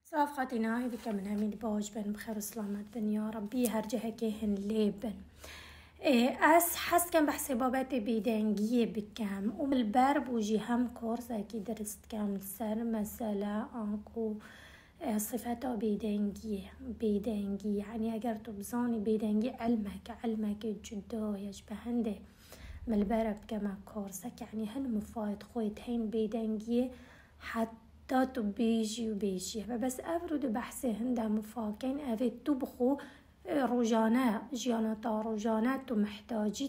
صافقاتنا هذيك من همين باش بن بخير وسلامت بن يا ربي هرجه كهن ليبن. اس حس كان بحسابات بيدنجيه بكم ومالبرب وجي هم كورس اكيد درست كامل سر مسألة انكو صفاته بيدنجي يعني اگر تو بزاني بيدنجي علمك جدا يشبهنده مالبرب كما كورسك يعني هن مفايد خويت هين بيدنجيه حتى تو بيجي بس افرد بحثه هنده مفاكين افيد تبخو روجانه جيانتا روجانه تو محتاجی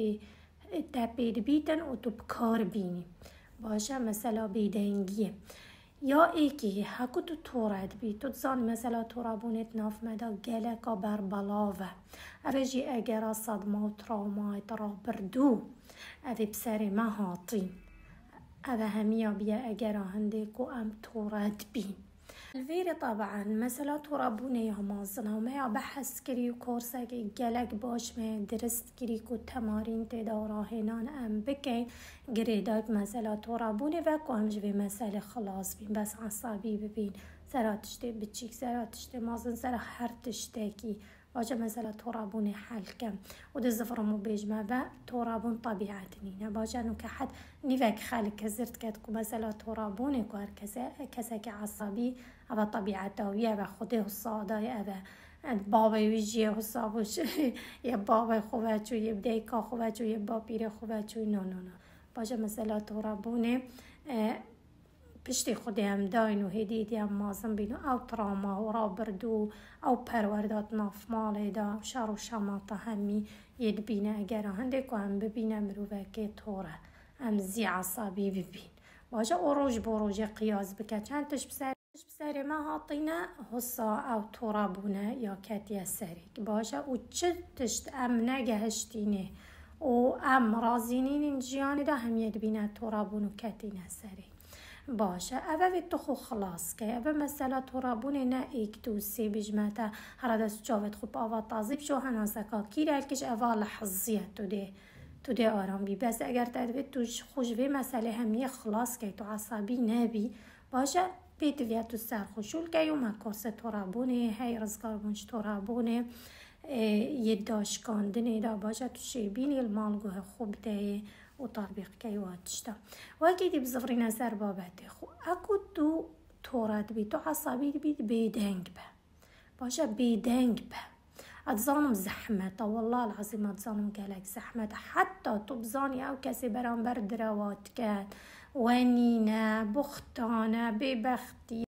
تپید بیتن و تو بکار بینی باشه مثلا بیدنگیه یا ایکی هکو تو تورد بی تو تزانی مثلا تورابونت ناف مدا گلکا بر بلاوه ارجی اگر صدمه و ترامایت را بردو اوی بسر ما هاطی اوه همیا بیا اگر هندکو ام تورد بی الفيري طبعا مثلا ترابوني يا مازنا وما بحث كريو كورسك جلك باش ما درست كريكو تمارين تدارا هنان ام بكين جريدات مثلا ترابوني وكو همش في مسألة خلاص بين بس عصابي ببين سرا تشتي بتشيك سرا تشتي مازن سرا هر تشتاكي واجه مثلا ترابوني حلكم وده زفرمو بيجمع و ترابون طبيعتنينا باجه انو كحد نيفك خالك كزرت كاتكو مثلا ترابوني كوار كسا كعصابي أبا طبيعته ويا خده الصادة أبا بابا يجي حسابش يا بابا خواتشو يبدأ كا خواتشو يبا بير خواتشو نو باجه مثلا ترابوني پشتی خودم داین و هدیدی هم مازم بینو او تراما و را بردو او پروردات ناف ماله دا شر و شماطه همی ید بینه اگر هنده که هم ببینه مروفه که طوره هم زی عصابی ببین باشه اروج بروج قیاس بکه چند تش بسر ما هاطینه حصا او ترابونه یا کتی سریک باشه و چه تشت ام نگهشتینه و ام رازینین جیانه دا هم ید بینه ترابون و کتینه سریک باشه اوه تو خو خلاص که اوه مثلا ترابونه نه ایک دو سی بجمعتا هر دست جاوت خوب آوا تازیب شو هنه زکا کی رلکش اوه لحظیه تو ده آرام بی بس اگر تدوید تو خوشوی مسئله همیه خلاص که تو عصبی نبی باشه بیتویه تو سر خوشول که یوم کورس ترابونه هی رزگار بونش ترابونه یه داشکاندنه دا باشه تو شیبینی المالگوه خوب ده و تطبیق که واتشتا و اگه دی بزفری نظر بابته خو اکو تو تورد بی تو عصبی بید بیدنگ به باشه بیدنگ به اتظانم زحمت والله العظیم اتظانم گلک زحمت حتی تو بزانی او کسی برانبر دروات کرد ونینه بختانه ببختی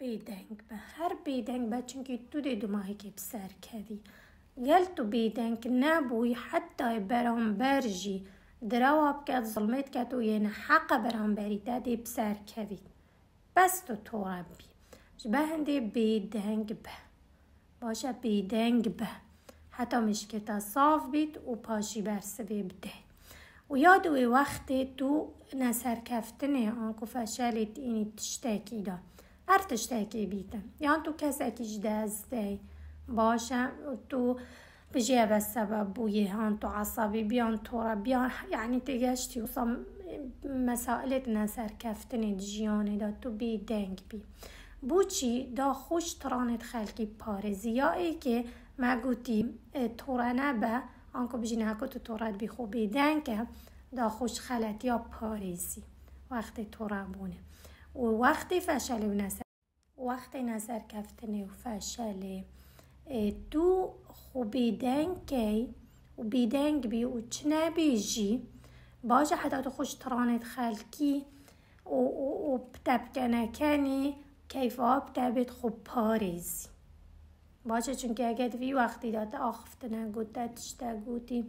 هر بیدنگ به چونکه تو دی دماغی که بسر کردی گل تو بیدنگ نبوی حتی برانبرجی درواب کرد ظلمت کرد و یه حق برانبری دادی بسر کوید بس تو توربی جبه هنده بیدنگ به باشه بیدنگ به حتی مشکتا صاف بید و پاشی برسوی بده و یادوی وقتی تو نسر کفتنه آنکو فشلیت اینی تشتاکی دا هر تشتاکی بیدن یان تو کسکی جدازده باشه تو بجيه بالسبب بويه هان تو عصبي بيان تورا بيان يعني تجاشتي وصم مسائلتنا سر كفتني دجياني دا تو بي دنگ بي بوچي دا خوش ترانت خلقي پارزي يا اي که ما گوتي تورا نبا انكو بجيني هكو تو تورات بي خو بي دنگ دا خوش خلط يا پارزي وقت تورا بونه ووقت فشل وقت نظر كفتني وفشل تو بیدنگ کی و بیدنگ بی و چنه بیجی باشه حتی تو خوش ترانت خلکی و بتبکنه کنی کیفا بتبت خوب پاریزی باشه چونکه اگه دوی وقتی داد آخفتنه گوته تشته گوتی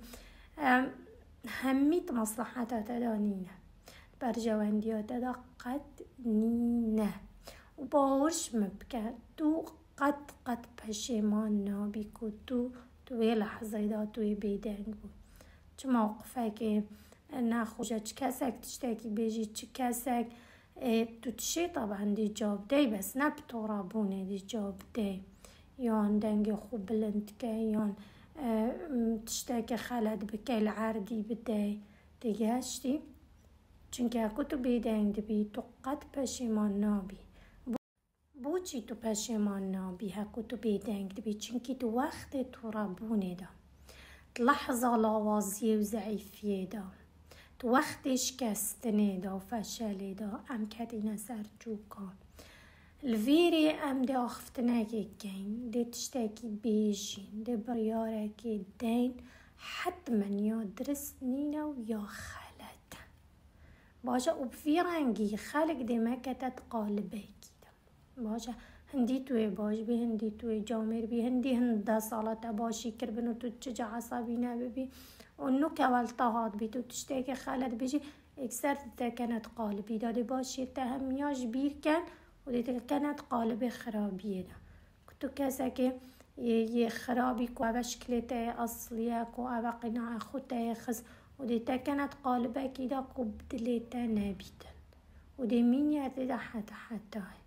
همیت مصلحت دانینه بر جواندیات دا قد نینه و باورش مبکن تو قد پشیمان نابی که توی لحظه دا توی بیدنگ بود چه موقفه که نخوشه چه کسک تشتاکی بیجی چه کسک تو تشی طبعا دی جاب دی بس نه بطورابونه دی جاب دی یان دنگ خوب بلند که یان تشتاکی خلد بکه العردی بده دیگه هشتی چونکه اکو تو بیدنگ بی تو قد پشیمان نابی بوچی تو پشیمان بیها که تو بیدنگ بی چونکی تو وقت تو رابونه دا لحظة لاوازیه و ضعیفیه دا تو وقت شکستنه دا و فشله دا ام کدینه سر جوکا الفيري ام دي اخفتناكي كين دي تشتاكي بيجين دي برياركي دين حتما يا درس نينا ويا خالت باشا وبفيرانجي خالك دي ما كتت قالبي كده باشا هندي توي باش بي هندي توي جامر بي هندي هندا صلاة باشي كربنو تتشجع عصابينا ببي ونو كوالتهات بي تو تشتاكي خالت بيجي اكسر كانت قالبي دادي باشي تهمياش بير كان ودي كانت قالب خرابية ده كنتو كاسا كي يه خرابي كو أبا شكلته أصلية كو أبا قناع خوته يخز ودي كانت قالبة كده كو بدلته نبيتا ودي مين يعتدى حتى